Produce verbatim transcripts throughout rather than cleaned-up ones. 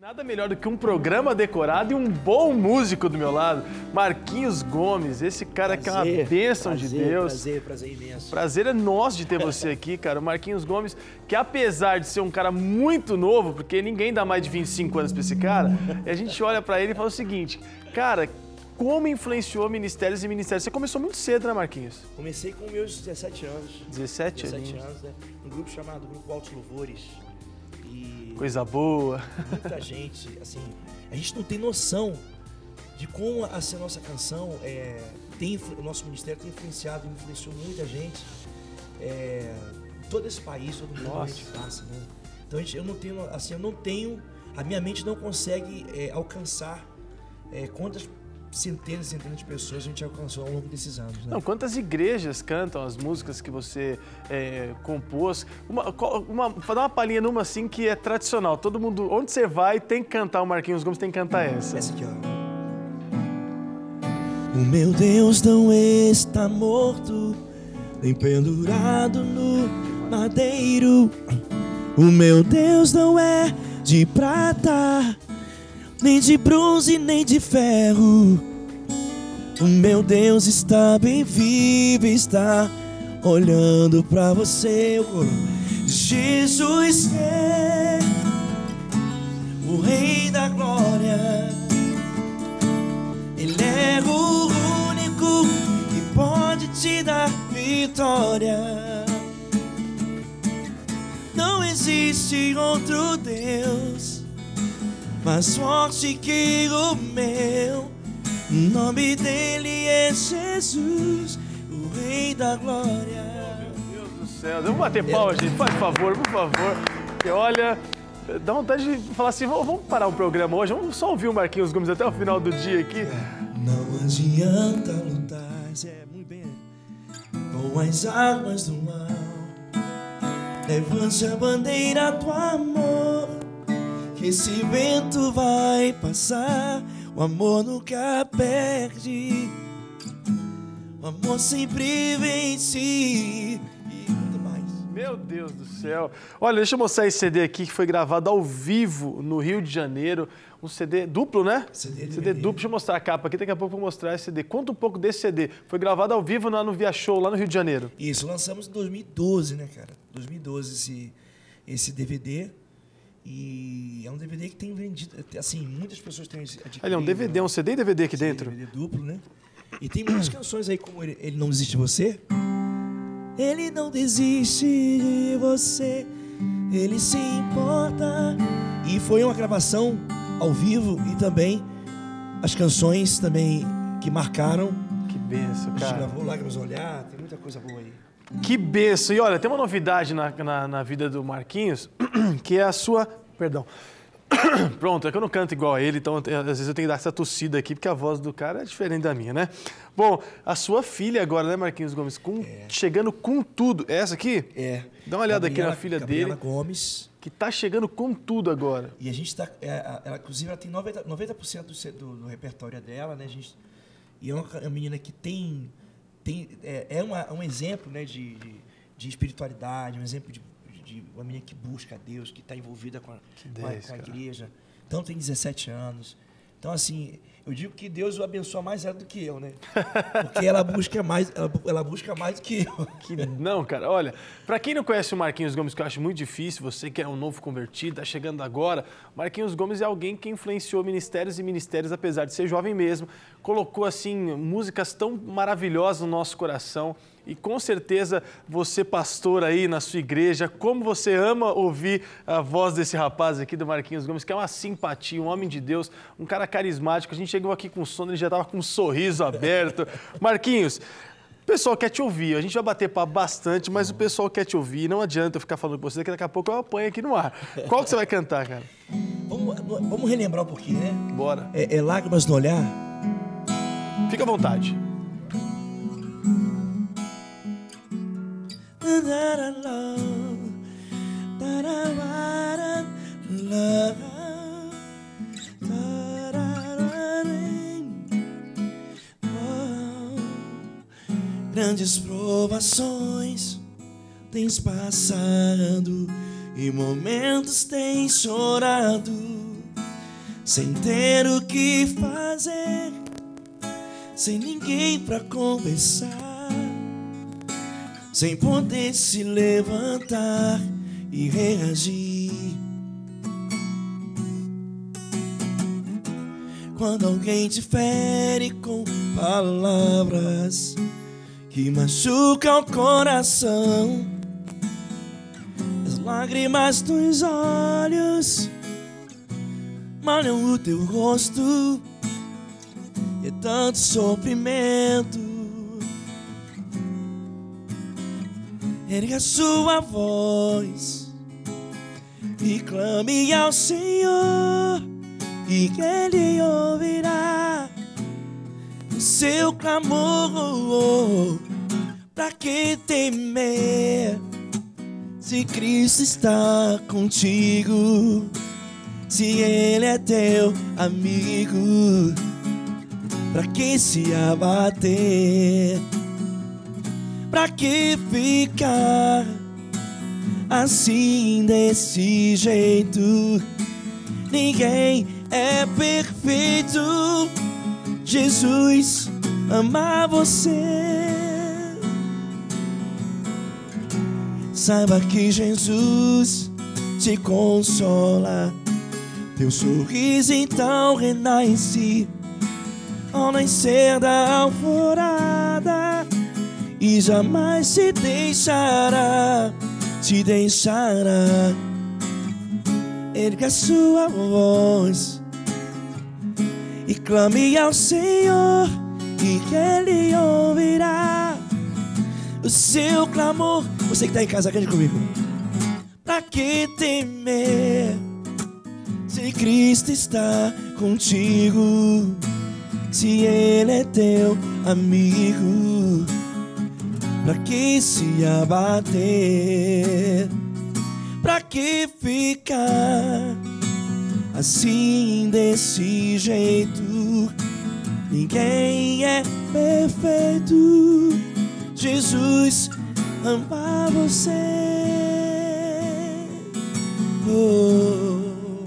Nada melhor do que um programa decorado e um bom músico do meu lado. Marquinhos Gomes, esse cara prazer, que é uma bênção prazer, de Deus. Prazer, prazer imenso. Prazer é nosso de ter você aqui, cara. O Marquinhos Gomes, que apesar de ser um cara muito novo, porque ninguém dá mais de vinte e cinco anos pra esse cara, a gente olha pra ele e fala o seguinte, cara, como influenciou ministérios e ministérios? Você começou muito cedo, né, Marquinhos? Comecei com meus dezessete anos. dezessete anos? dezessete anos, né? Um grupo chamado Grupo Altos Louvores. E coisa boa. Muita gente, assim, a gente não tem noção de como assim, a nossa canção, é, tem, o nosso ministério tem influenciado, influenciou muita gente, é, todo esse país, todo mundo a gente passa, né? Então a gente, eu não tenho, assim, eu não tenho, a minha mente não consegue é, alcançar é, quantas centenas e centenas de pessoas a gente alcançou ao longo desses anos. Né? Não, quantas igrejas cantam as músicas que você é, compôs? Uma, uma, vou dar uma palhinha numa assim que é tradicional. Todo mundo, onde você vai, tem que cantar o Marquinhos Gomes, tem que cantar essa. Essa aqui, ó. O meu Deus não está morto, nem pendurado no madeiro. O meu Deus não é de prata, nem de bronze, nem de ferro. O meu Deus está bem vivo, está olhando pra você. Jesus é o Rei da Glória. Ele é o único que pode te dar vitória. Não existe outro Deus mais forte que o meu. O nome dele é Jesus, o Rei da Glória. Oh, meu Deus do céu. Vamos bater palma, gente, por favor, por favor. E olha, dá vontade de falar assim, vamos parar o programa hoje, vamos só ouvir o Marquinhos Gomes até o final do dia aqui. Não adianta lutar, é muito bem, com as armas do mal. Levante a bandeira do amor, que esse vento vai passar. O amor nunca perde, o amor sempre vence. E muito mais. Meu Deus do céu. Olha, deixa eu mostrar esse C D aqui que foi gravado ao vivo no Rio de Janeiro. Um C D duplo, né? C D, C D duplo. Deixa eu mostrar a capa aqui, daqui a pouco eu vou mostrar esse C D. Conta um pouco desse C D. Foi gravado ao vivo lá no Via Show, lá no Rio de Janeiro. Isso, lançamos em dois mil e doze, né, cara? dois mil e doze esse, esse D V D. E é um D V D que tem vendido, assim, muitas pessoas têm adquirido. Olha, é um D V D, um C D e D V D aqui dentro. D V D duplo, né? E tem muitas canções aí como Ele, Ele Não Desiste de Você. Ele não desiste de você, Ele se importa. E foi uma gravação ao vivo e também as canções também que marcaram. Que benção, cara. A gente gravou Lágrimas no Olhar, tem muita coisa boa aí. Que benção! E olha, tem uma novidade na, na, na vida do Marquinhos, que é a sua... Perdão. Pronto, é que eu não canto igual a ele, então às vezes eu tenho que dar essa tossida aqui, porque a voz do cara é diferente da minha, né? Bom, a sua filha agora, né, Marquinhos Gomes? Com, é. Chegando com tudo. É essa aqui? É. Dá uma olhada Gabriela, aqui na filha Gabriela dele. Gomes. Que tá chegando com tudo agora. E a gente tá... É, ela, inclusive, ela tem noventa por cento do, do, do repertório dela, né? A gente, e é uma, uma menina que tem... Tem, é é uma, um exemplo, né, de, de, de espiritualidade, um exemplo de, de uma menina que busca a Deus, que está envolvida com a, com a, com a igreja. Então tem dezessete anos. Então, assim, eu digo que Deus o abençoa mais ela do que eu, né? Porque ela busca mais, ela, ela busca mais do que eu. Que, não, cara, olha, para quem não conhece o Marquinhos Gomes, que eu acho muito difícil, você que é um novo convertido, tá chegando agora, Marquinhos Gomes é alguém que influenciou ministérios e ministérios, apesar de ser jovem mesmo, colocou, assim, músicas tão maravilhosas no nosso coração. E com certeza você, pastor aí na sua igreja, como você ama ouvir a voz desse rapaz aqui do Marquinhos Gomes, que é uma simpatia, um homem de Deus, um cara carismático. A gente chegou aqui com sono, ele já estava com um sorriso aberto. Marquinhos, o pessoal quer te ouvir, a gente vai bater papo bastante, mas o pessoal quer te ouvir. Não adianta eu ficar falando com você, que daqui a pouco eu apanho aqui no ar. Qual que você vai cantar, cara? Vamos, vamos relembrar um pouquinho, né? Bora. É, é Lágrimas no Olhar? Fica à vontade. Grandes provações tens passado e momentos tens chorado, sem ter o que fazer, sem ninguém pra conversar, sem poder se levantar e reagir. Quando alguém te fere com palavras que machucam o coração, as lágrimas dos olhos molham o teu rosto, e é tanto sofrimento. Erga a sua voz e clame ao Senhor, e que Ele ouvirá o seu clamor. Pra que temer, se Cristo está contigo, se Ele é teu amigo? Pra que se abater? Pra que ficar assim desse jeito? Ninguém é perfeito. Jesus ama você. Saiba que Jesus te consola. Teu sorriso então renasce ao nascer da alvorada, e jamais te deixará, te deixará. Erga a sua voz e clame ao Senhor, e que Ele ouvirá o seu clamor. Você que está em casa, cante comigo. Pra que temer, se Cristo está contigo, se Ele é teu amigo? Pra que se abater? Pra que ficar assim desse jeito? Ninguém é perfeito. Jesus ama você. Oh,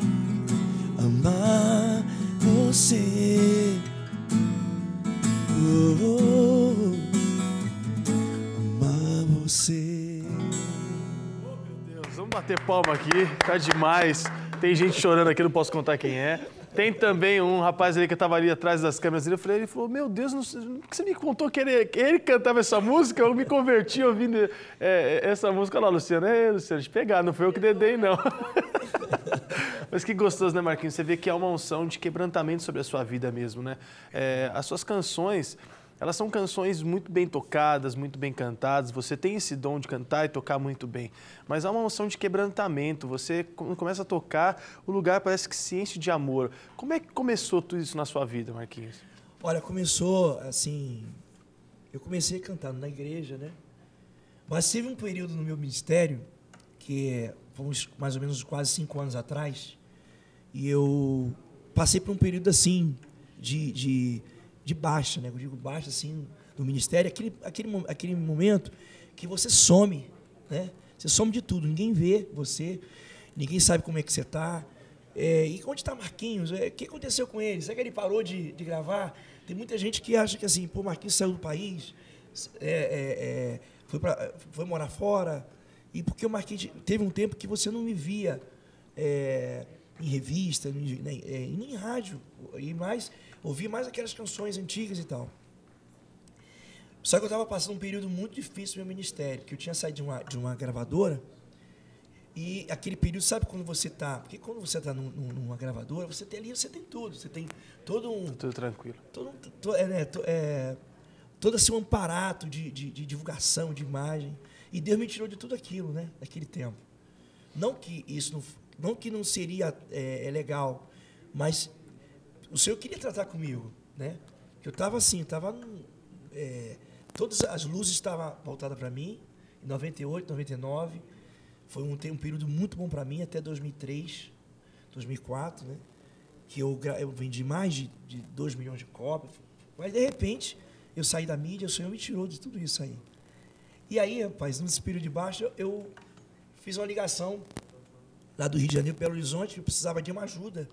ama você. Oh, ama você. Vamos bater palma aqui, tá demais. Tem gente chorando aqui, não posso contar quem é. Tem também um rapaz ali que estava ali atrás das câmeras dele. Eu falei, ele falou, meu Deus, não sei, por que você me contou que ele, que ele cantava essa música? Eu me converti ouvindo é, essa música lá, Luciano. É, Luciano, te pegar, não foi eu que dedei, não. Mas que gostoso, né, Marquinhos? Você vê que há uma unção de quebrantamento sobre a sua vida mesmo, né? É, as suas canções, elas são canções muito bem tocadas, muito bem cantadas. Você tem esse dom de cantar e tocar muito bem. Mas há uma unção de quebrantamento. Você, quando começa a tocar, o lugar parece que se enche de amor. Como é que começou tudo isso na sua vida, Marquinhos? Olha, começou assim... Eu comecei a cantar na igreja, né? Mas teve um período no meu ministério, que foi uns, mais ou menos quase cinco anos atrás, e eu passei por um período assim, de... de de baixa, né? Eu digo baixa, assim, no ministério, aquele, aquele, aquele momento que você some, né? Você some de tudo, ninguém vê você, ninguém sabe como é que você está. É, e onde está Marquinhos? É, o que aconteceu com ele? Será que ele parou de, de gravar? Tem muita gente que acha que assim, pô, Marquinhos saiu do país, é, é, é, foi, pra, foi morar fora, e porque o Marquinhos teve um tempo que você não me via é, em revista, nem, é, nem em rádio, e mais... Ouvi mais aquelas canções antigas e tal. Só que eu estava passando um período muito difícil no meu ministério, que eu tinha saído de uma, de uma gravadora, e aquele período, sabe quando você está... Porque quando você está num, numa gravadora, você tem ali, você tem tudo, você tem todo um... Tudo tranquilo. Todo, todo, é, né, to, é, todo assim, um aparato de, de, de divulgação, de imagem, e Deus me tirou de tudo aquilo, né, naquele tempo. Não que isso não, não, que não seria é, é legal, mas... O Senhor queria tratar comigo, né? Eu estava assim, estava... É, todas as luzes estavam voltadas para mim, em noventa e oito, noventa e nove. Foi um, um período muito bom para mim, até dois mil e três, dois mil e quatro, né? Que eu, eu vendi mais de, de dois milhões de cópias. Mas, de repente, eu saí da mídia, o Senhor me tirou de tudo isso aí. E aí, rapaz, nesse período de baixo, eu, eu fiz uma ligação lá do Rio de Janeiro, Belo Horizonte, eu precisava de uma ajuda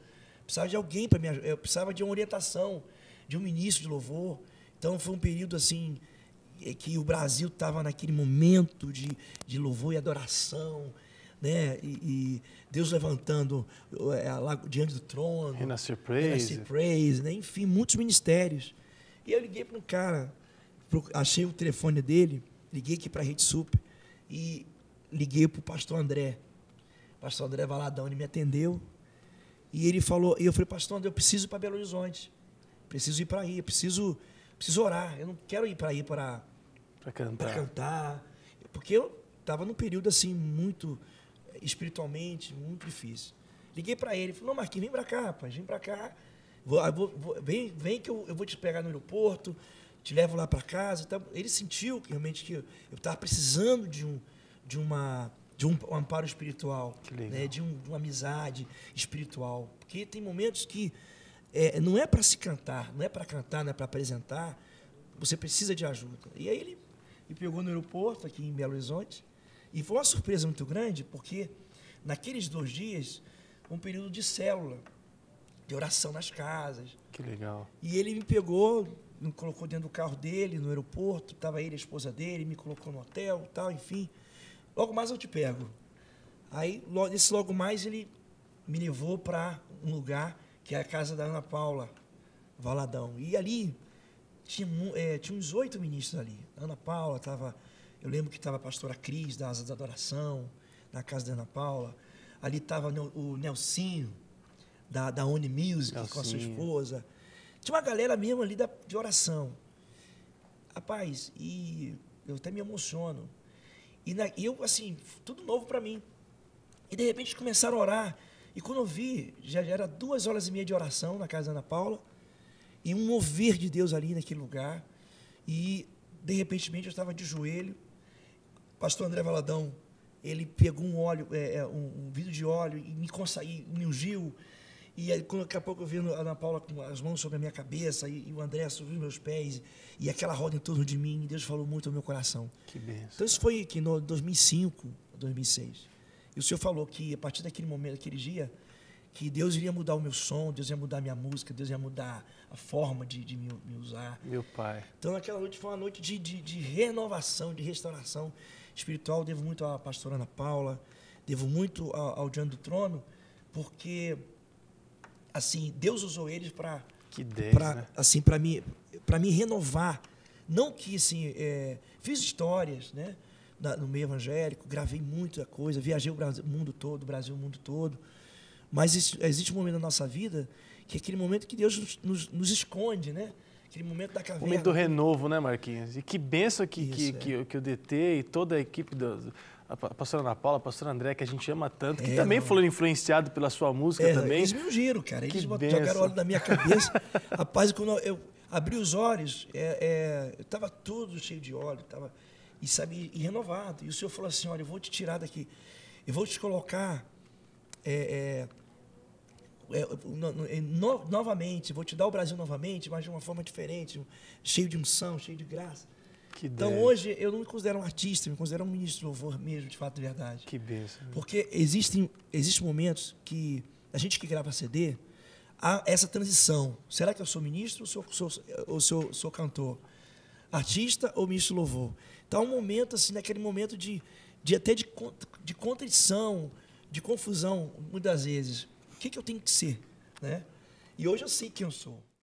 precisava de alguém para me ajudar, eu precisava de uma orientação, de um ministro de louvor. Então foi um período assim que o Brasil estava naquele momento de, de louvor e adoração, né? E, e Deus levantando é, lá diante do trono, Renascer Praise, Renascer Praise, né? Enfim, muitos ministérios. E eu liguei para um cara, pro, achei o telefone dele, liguei aqui para a Rede Super e liguei para o pastor André. O pastor André Valadão, ele me atendeu e ele falou, e eu falei, pastor André, eu preciso ir para Belo Horizonte, preciso ir para aí, eu preciso, preciso orar, eu não quero ir para aí para cantar. cantar, porque eu estava num período assim muito espiritualmente muito difícil. Liguei para ele, falei, não, Marquinhos, vem para cá, rapaz, vem para cá, vou, vou, vou, vem, vem que eu, eu vou te pegar no aeroporto, te levo lá para casa. Então, ele sentiu que, realmente que eu estava precisando de um, de uma, de um, um amparo espiritual, né, de, um, de uma amizade espiritual, porque tem momentos que é, não é para se cantar, não é para cantar, não é para apresentar, você precisa de ajuda. E aí ele me pegou no aeroporto aqui em Belo Horizonte. E foi uma surpresa muito grande, porque naqueles dois dias, um período de célula, de oração nas casas. Que legal. E ele me pegou, me colocou dentro do carro dele, no aeroporto, estava ele, a esposa dele, me colocou no hotel, tal, enfim. Logo mais eu te pego. Aí, logo, esse logo mais, ele me levou para um lugar que é a casa da Ana Paula Valadão. E ali tinha, é, tinha uns oito ministros ali. A Ana Paula estava... Eu lembro que estava a pastora Cris, da Asa da Adoração, na casa da Ana Paula. Ali estava o Nelsinho, da, da Oni Music, Nelsinho, com a sua esposa. Tinha uma galera mesmo ali da, de oração. Rapaz, e eu até me emociono. E na, eu, assim, tudo novo para mim. E, de repente, começaram a orar. E quando eu vi, já, já era duas horas e meia de oração na casa da Ana Paula. E um mover de Deus ali naquele lugar. E, de repente, eu estava de joelho. Pastor André Valadão, ele pegou um óleo, é, um, um vidro de óleo e me, e me ungiu. E aí, quando, daqui a pouco eu vi a Ana Paula com as mãos sobre a minha cabeça e, e o André sobre os meus pés e aquela roda em torno de mim, e Deus falou muito ao meu coração. Que benção. Então isso foi aqui no dois mil e cinco, dois mil e seis. E o Senhor falou que a partir daquele momento, daquele dia, que Deus iria mudar o meu som, Deus ia mudar a minha música, Deus ia mudar a forma de, de me, me usar. Meu Pai. Então naquela noite foi uma noite de, de, de renovação, de restauração espiritual. Devo muito à pastora Ana Paula, devo muito ao, ao Diante do Trono, porque assim, Deus usou eles para né? assim, para me, para me renovar. Não que assim, é, fiz histórias, né, na, no meio evangélico, gravei muita coisa, viajei o Brasil, mundo todo, o Brasil, o mundo todo. Mas existe, existe um momento na nossa vida que é aquele momento que Deus nos, nos, nos esconde, né? Aquele momento da caverna. O momento do renovo, né, Marquinhos? E que benção que, Isso, que, é. que, que o D T e toda a equipe, do, a pastora Ana Paula, a pastora André, que a gente ama tanto, que é, também não. foram influenciados pela sua música é, também. Eles me ungiram, cara. Eles que jogaram benção. óleo na minha cabeça. Rapaz, quando eu abri os olhos, é, é, eu estava tudo cheio de óleo, tava, e, sabe, e renovado. E o Senhor falou assim, olha, eu vou te tirar daqui, eu vou te colocar... É, é, É, no, novamente, vou te dar o Brasil novamente, mas de uma forma diferente, cheio de unção, cheio de graça. Que então, Deus. hoje, eu não me considero um artista, eu me considero um ministro de louvor mesmo, de fato, de verdade. Que bênção. Porque existem, existem momentos que a gente que grava C D, há essa transição. Será que eu sou ministro ou sou, sou, ou sou, sou cantor? Artista ou ministro de louvor? Então, há um momento, assim, naquele momento de, de até de, de contradição, de confusão, muitas vezes. O que, que eu tenho que ser, né? E hoje eu sei quem eu sou.